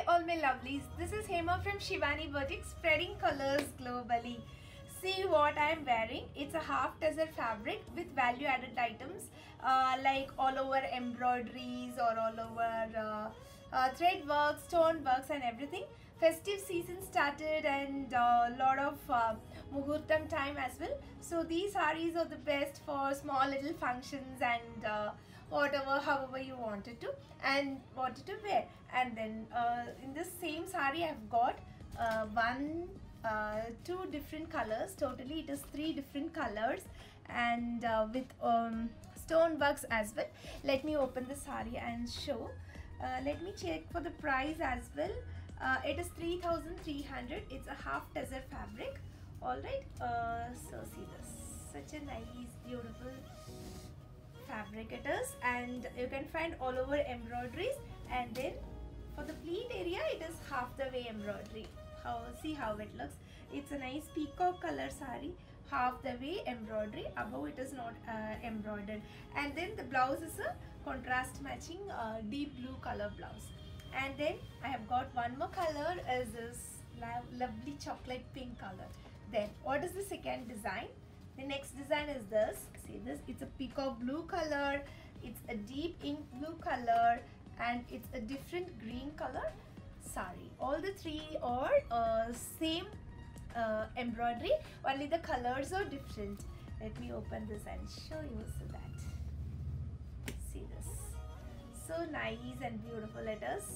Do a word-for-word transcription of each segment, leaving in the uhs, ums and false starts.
all my lovelies, this is Hema from Shivani Boutique, spreading colors globally. See what I am wearing. It's a half tussar fabric with value added items uh, like all over embroideries or all over uh, uh, thread work, stone works and everything. Festive season started and a uh, lot of uh, muhurtam time as well. So these sarees are the best for small little functions and uh, whatever, however you wanted to and wanted to wear. And then uh, in this same saree I've got uh, one uh, two different colors. Totally it is three different colors and uh, with um, stone works as well. Let me open the saree and show. Uh, let me check for the price as well. Uh, it is three thousand three hundred. It's a half tussar fabric. Alright, uh, so see this, such a nice beautiful fabric it is, and you can find all over embroideries. And then for the pleat area it is half the way embroidery. How, see how it looks. It's a nice peacock color saree, half the way embroidery, above it is not uh, embroidered. And then the blouse is a contrast matching uh, deep blue color blouse. And then I have got one more color, is this lovely chocolate pink color. Then what is the second design? The next design is this. See this, it's a peacock blue color, it's a deep ink blue color, and it's a different green color saree. All the three are uh, same uh, embroidery, only the colors are different. Let me open this and show you so that. See this, so nice and beautiful it is.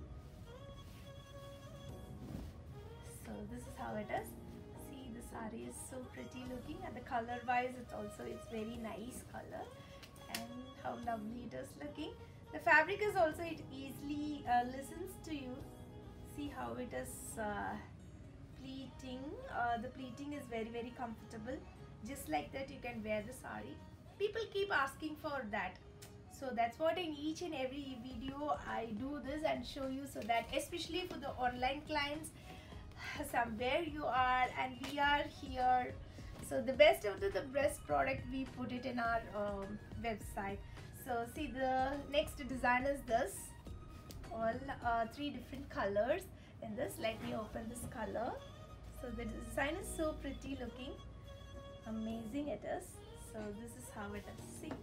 So this is how it is. The saree is so pretty looking, and the color wise it's also it's very nice color, and how lovely it is looking. The fabric is also, it easily uh, listens to you. See how it is uh, pleating. Uh, the pleating is very very comfortable. Just like that you can wear the saree. People keep asking for that, so that's what in each and every video I do this and show you, so that especially for the online clients, somewhere you are and we are here, so the best of the, the best product we put it in our um, website. So see, the next design is this, all uh, three different colors in this. Let me open this color. So the design is so pretty looking, amazing it is. So this is how it is. See,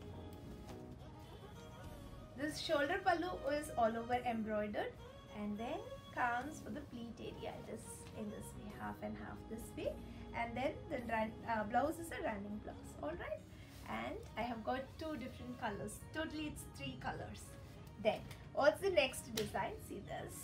this shoulder pallu is all over embroidered, and then comes for the pleat area, it is in this way, half and half this way, and then the run, uh, blouse is a running blouse. All right, and I have got two different colors. Totally it's three colors. Then what's the next design? See this,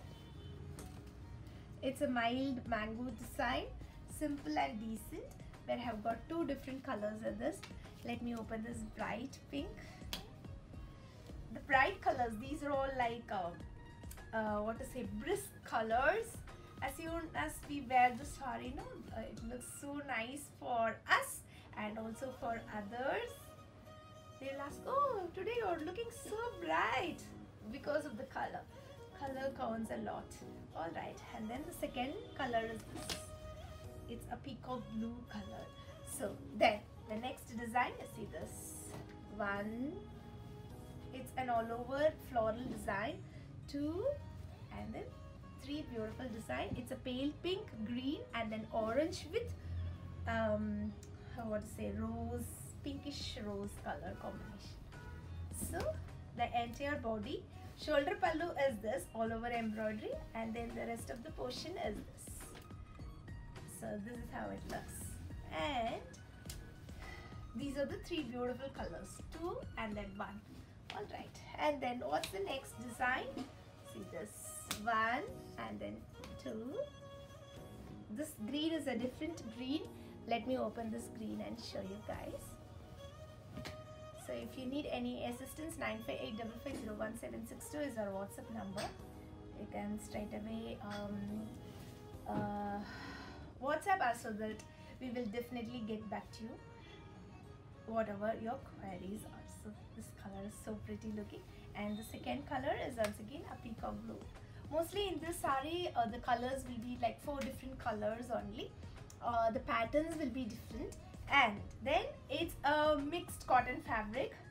it's a mild mango design, simple and decent, where I have got two different colors in this. Let me open this bright pink. The bright colors, these are all like uh, Uh, what to say, brisk colors. As soon as we wear the saree, no, uh, it looks so nice for us and also for others. They'll ask, oh, today you're looking so bright, because of the color. Color counts a lot. All right, and then the second color is this. It's a peacock blue color. So then the next design, you see this one. It's an all over floral design. Two and then three beautiful design. It's a pale pink, green and then orange with um what to say, rose, pinkish rose color combination. So the entire body, shoulder pallu is this, all over embroidery, and then the rest of the portion is this. So this is how it looks, and these are the three beautiful colors, two and then one. All right, and then what's the next design? See this, one and then two. This green is a different green. Let me open this green and show you guys. So if you need any assistance, nine five eight five five zero one seven six two is our WhatsApp number. You can straight away um, uh, WhatsApp us, so that we will definitely get back to you whatever your queries are. So this color is so pretty looking, and the second color is once again a peacock blue. Mostly in this saree uh, the colors will be like four different colors only. Uh, the patterns will be different, and then it's a mixed cotton fabric.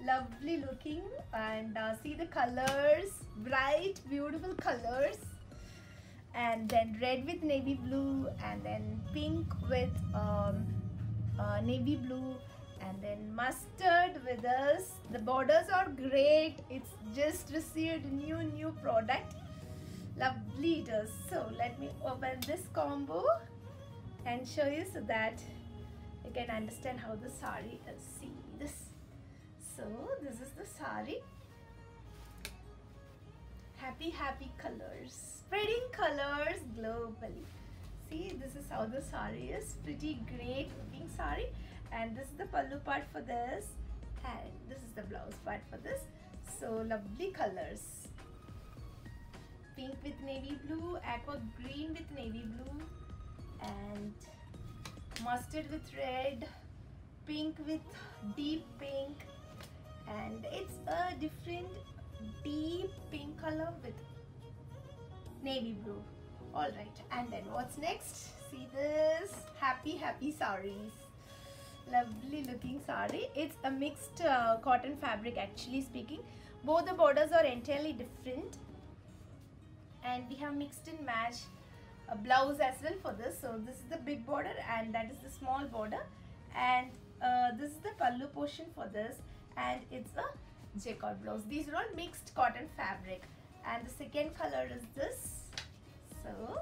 Lovely looking, and uh, see the colors, bright beautiful colors, and then red with navy blue, and then pink with um, uh, navy blue, and then mustard with us. The borders are great. It's just received new new product. Lovely it is. So let me open this combo and show you so that you can understand how the sari is. See this. So this is the sari. Happy happy colors, spreading colors globally. See, this is how the sari is. Pretty great looking sari. And this is the pallu part for this, and this is the blouse part for this. So lovely colors. Pink with navy blue, aqua green with navy blue, and mustard with red, pink with deep pink, and it's a different deep pink color with navy blue. Alright, and then what's next? See this happy happy saris. Lovely looking sari. It's a mixed uh, cotton fabric, actually speaking. Both the borders are entirely different, and we have mixed and matched a blouse as well for this. So this is the big border and that is the small border, and uh, this is the pallu portion for this, and it's a jacquard blouse. These are all mixed cotton fabric, and the second color is this. So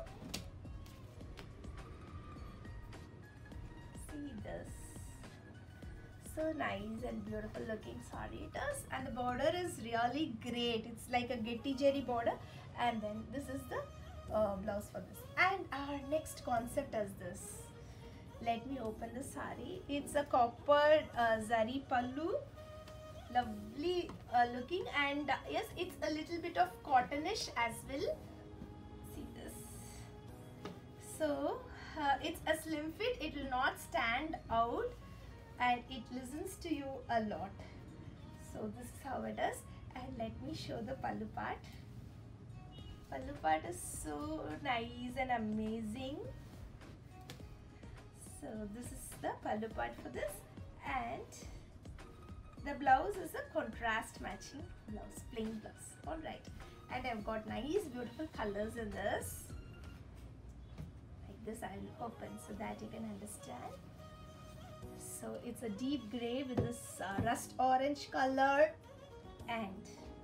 see this. So nice and beautiful looking sari it is, and the border is really great. It's like a getty jerry border, and then this is the uh, blouse for this. And our next concept is this. Let me open the sari. It's a copper uh, zari pallu. Lovely uh, looking, and uh, yes, it's a little bit of cottonish as well. See this. So uh, it's a slim fit. It will not stand out, and it listens to you a lot. So this is how it is, and let me show the pallu part. Pallu part is so nice and amazing. So this is the pallu part for this, and the blouse is a contrast matching blouse, plain blouse. Alright, and I've got nice beautiful colors in this. Like this I will open so that you can understand. So it's a deep grey with this uh, rust orange color, and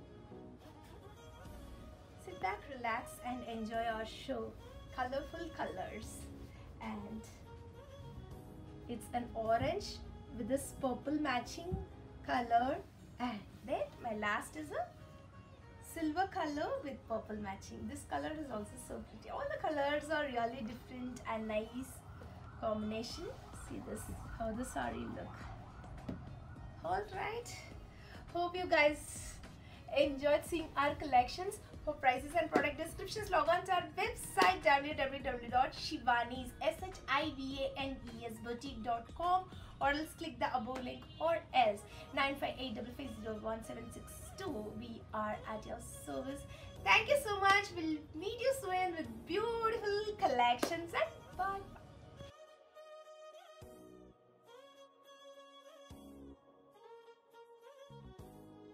sit back, relax and enjoy our show. Colorful colors, and it's an orange with this purple matching color, and then my last is a silver color with purple matching. This color is also so pretty. All the colors are really different and nice combination. See this, how the sari look. Alright, hope you guys enjoyed seeing our collections. For prices and product descriptions, log on to our website w w w dot shivani's boutique dot com, or else click the above link, or else nine five eight five five zero one seven six two. We are at your service. Thank you so much. We'll meet